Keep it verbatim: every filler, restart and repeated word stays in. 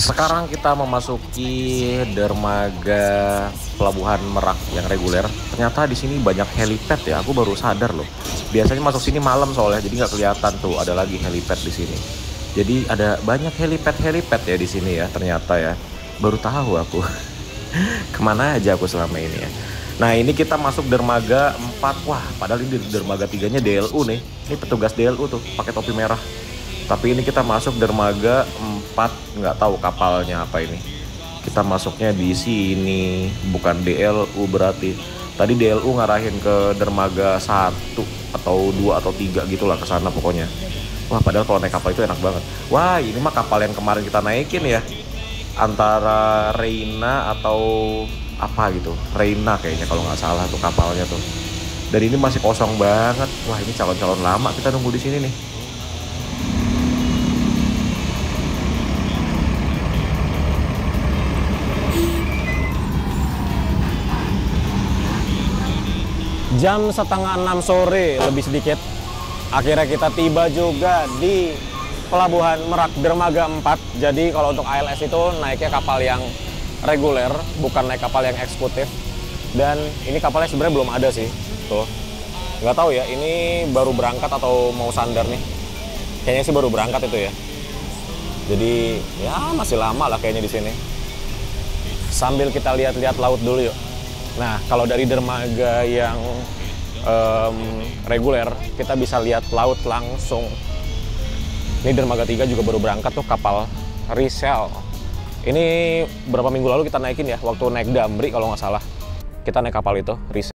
Sekarang kita memasuki dermaga Pelabuhan Merak yang reguler. Ternyata di sini banyak helipad ya. Aku baru sadar loh. Biasanya masuk sini malam soalnya, jadi nggak kelihatan tuh ada lagi helipad di sini. Jadi ada banyak helipad-helipad ya di sini ya. Ternyata ya, baru tahu aku. Kemana aja aku selama ini ya. Nah ini kita masuk dermaga empat. Wah, padahal ini dermaga tiganya D L U nih. Ini petugas D L U tuh pakai topi merah. Tapi ini kita masuk dermaga empat, nggak tahu kapalnya apa ini. Kita masuknya di sini, bukan D L U berarti. Tadi D L U ngarahin ke dermaga satu atau dua atau tiga gitulah ke sana pokoknya. Wah, padahal kalau naik kapal itu enak banget. Wah, ini mah kapal yang kemarin kita naikin ya. Antara Reina atau apa gitu. Reina kayaknya kalau nggak salah tuh kapalnya tuh. Dan ini masih kosong banget. Wah, ini calon-calon lama kita nunggu di sini nih. Jam setengah enam sore lebih sedikit, akhirnya kita tiba juga di Pelabuhan Merak dermaga empat. Jadi kalau untuk A L S itu naiknya kapal yang reguler, bukan naik kapal yang eksekutif. Dan ini kapalnya sebenarnya belum ada sih, tuh. Nggak tahu ya, ini baru berangkat atau mau sandar nih. Kayaknya sih baru berangkat itu ya. Jadi ya masih lama lah kayaknya di sini. Sambil kita lihat-lihat laut dulu yuk. Nah, kalau dari dermaga yang um, reguler, kita bisa lihat laut langsung. Ini dermaga tiga juga baru berangkat tuh, kapal Risel. Ini berapa minggu lalu kita naikin ya, waktu naik Damri kalau nggak salah. Kita naik kapal itu, Risel.